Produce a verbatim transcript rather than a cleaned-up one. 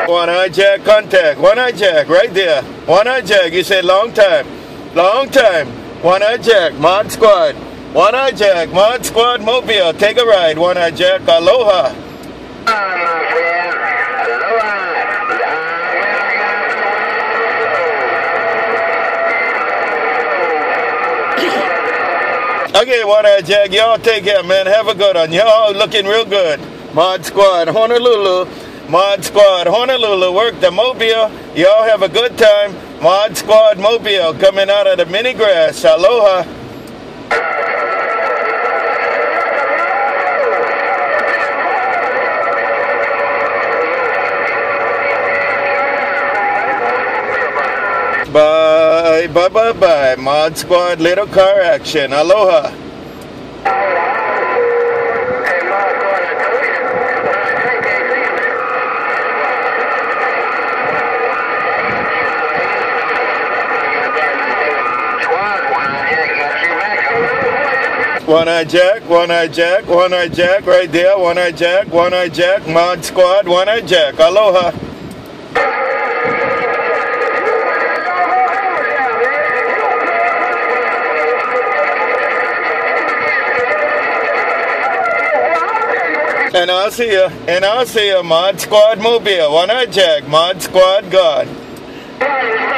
One eye jack contact. One eye jack right there. One eye jack. You said long time. Long time. One eye jack. Mod Squad. One eye jack. Mod Squad Mobile. Take a ride. One eye jack. Aloha. Okay, One Eye Jack, y'all take care, man. Have a good one. Y'all looking real good. Mod Squad, Honolulu. Mod Squad, Honolulu. Work the Mobile. Y'all have a good time. Mod Squad Mobile coming out of the mini grass. Aloha. Bye, bye, bye, bye. Mod Squad, little car action. Aloha. One Eye Jack, One Eye Jack, One Eye Jack right there. One Eye Jack, One Eye Jack, Mod Squad, One Eye Jack. Aloha. And I'll see you. And I'll see you. Mod Squad Mobile. One Eye Jack. Mod Squad God.